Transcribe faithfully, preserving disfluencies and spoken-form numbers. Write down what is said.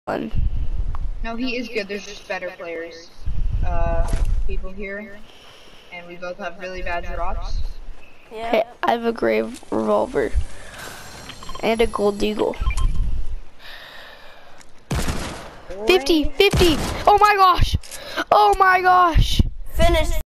One. No, he is good. There's just better players. Uh, people here, and we both have really bad drops. Yeah. Hey, I have a gray revolver and a gold deagle. fifty, fifty. Oh my gosh. Oh my gosh. Finish.